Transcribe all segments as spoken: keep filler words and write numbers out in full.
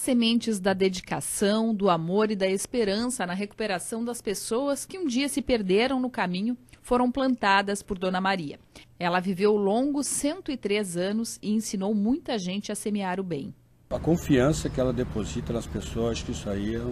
sementes da dedicação, do amor e da esperança na recuperação das pessoas que um dia se perderam no caminho foram plantadas por Dona Maria. Ela viveu longos cento e três anos e ensinou muita gente a semear o bem. A confiança que ela deposita nas pessoas, acho que isso aí é,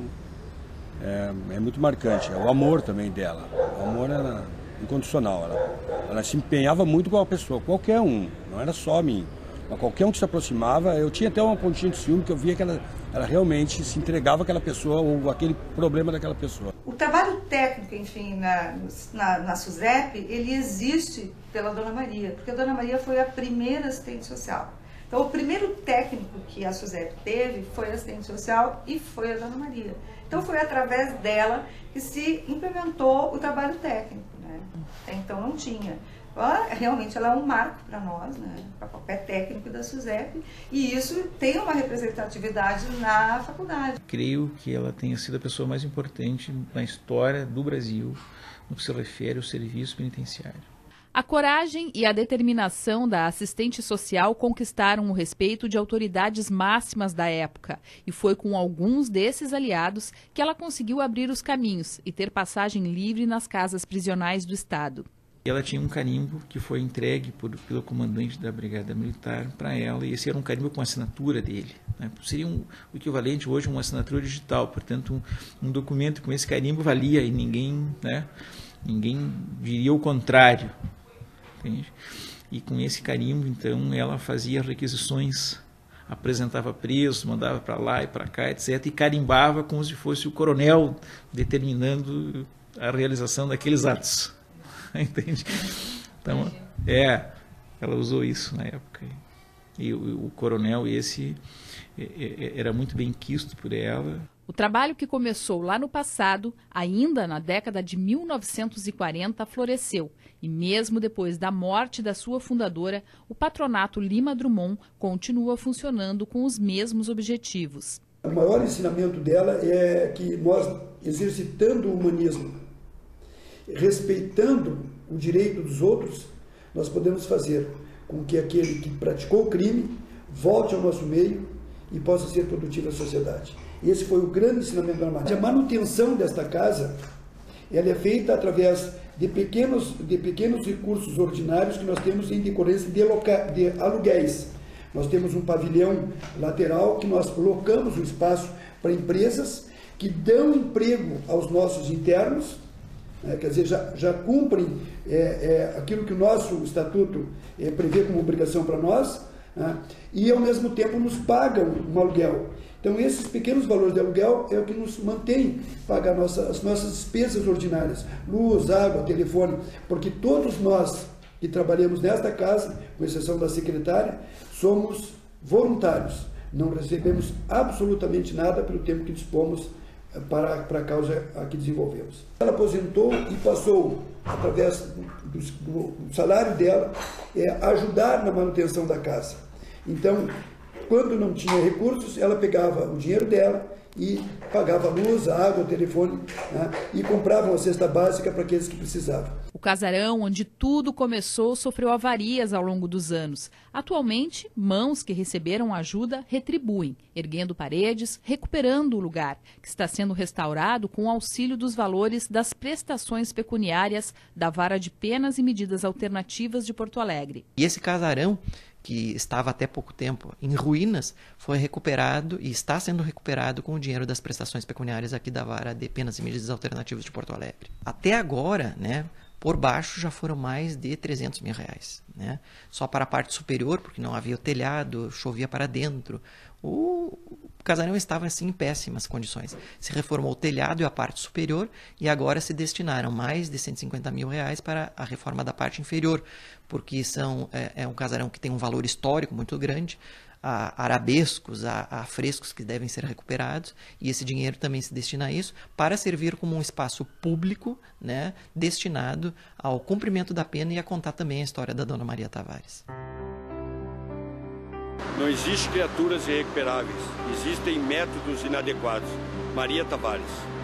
é, é muito marcante. É o amor também dela. O amor era incondicional. Ela, ela se empenhava muito com a pessoa, qualquer um, não era só a mim. Mas qualquer um que se aproximava, eu tinha até uma pontinha de ciúme que eu via que ela, ela realmente se entregava àquela pessoa ou aquele problema daquela pessoa. O trabalho técnico, enfim, na, na, na SUSEP, ele existe pela Dona Maria, porque a Dona Maria foi a primeira assistente social. Então, o primeiro técnico que a SUSEP teve foi assistente social e foi a Dona Maria. Então, foi através dela que se implementou o trabalho técnico, né? Então, não tinha. Ela, realmente, ela é um marco para nós, né? Para qualquer técnico da SUSEP, e isso tem uma representatividade na faculdade. Creio que ela tenha sido a pessoa mais importante na história do Brasil no que se refere ao serviço penitenciário. A coragem e a determinação da assistente social conquistaram o respeito de autoridades máximas da época. E foi com alguns desses aliados que ela conseguiu abrir os caminhos e ter passagem livre nas casas prisionais do Estado. Ela tinha um carimbo que foi entregue por, pelo comandante da Brigada Militar para ela, e esse era um carimbo com assinatura dele, né? Seria um, o equivalente hoje a uma assinatura digital, portanto um, um documento com esse carimbo valia e ninguém, né, ninguém diria o contrário. Entende? E com esse carimbo, então, ela fazia requisições, apresentava presos, mandava para lá e para cá, etcétera, e carimbava como se fosse o coronel determinando a realização daqueles atos. Entende? Então, é, ela usou isso na época. E o, o coronel esse era muito bem quisto por ela. O trabalho que começou lá no passado, ainda na década de mil novecentos e quarenta, floresceu. E mesmo depois da morte da sua fundadora, o Patronato Lima Drummond continua funcionando com os mesmos objetivos. O maior ensinamento dela é que nós, exercitando o humanismo, respeitando o direito dos outros, nós podemos fazer com que aquele que praticou o crime volte ao nosso meio e possa ser produtivo à sociedade. Esse foi o grande ensinamento da Maria. A manutenção desta casa, ela é feita através de pequenos, de pequenos recursos ordinários que nós temos em decorrência de, loca, de aluguéis. Nós temos um pavilhão lateral que nós locamos o espaço para empresas que dão emprego aos nossos internos, né, quer dizer, já, já cumprem é, é, aquilo que o nosso estatuto é, prevê como obrigação para nós, né, e ao mesmo tempo nos pagam um aluguel. Então, esses pequenos valores de aluguel é o que nos mantém pagar nossa, as nossas despesas ordinárias, luz, água, telefone, porque todos nós que trabalhamos nesta casa, com exceção da secretária, somos voluntários, não recebemos absolutamente nada pelo tempo que dispomos para, para a causa a que desenvolvemos. Ela aposentou e passou, através do, do, do salário dela, é, ajudar na manutenção da casa. Então, quando não tinha recursos, ela pegava o dinheiro dela e pagava a luz, a água, o telefone, né, e comprava uma cesta básica para aqueles que precisavam. O casarão, onde tudo começou, sofreu avarias ao longo dos anos. Atualmente, mãos que receberam ajuda retribuem, erguendo paredes, recuperando o lugar, que está sendo restaurado com o auxílio dos valores das prestações pecuniárias da Vara de Penas e Medidas Alternativas de Porto Alegre. E esse casarão, que estava até pouco tempo em ruínas, foi recuperado e está sendo recuperado com o dinheiro das prestações pecuniárias aqui da Vara de Penas e Medidas Alternativas de Porto Alegre. Até agora, né, por baixo já foram mais de trezentos mil reais. Né? Só para a parte superior, porque não havia o telhado, chovia para dentro. O casarão estava assim, em péssimas condições. Se reformou o telhado e a parte superior e agora se destinaram mais de cento e cinquenta mil reais para a reforma da parte inferior, porque são, é, é um casarão que tem um valor histórico muito grande, há arabescos, há, há frescos que devem ser recuperados, e esse dinheiro também se destina a isso, para servir como um espaço público, né, destinado ao cumprimento da pena e a contar também a história da Dona Maria Tavares. Não existe criaturas irrecuperáveis, existem métodos inadequados. Maria Tavares.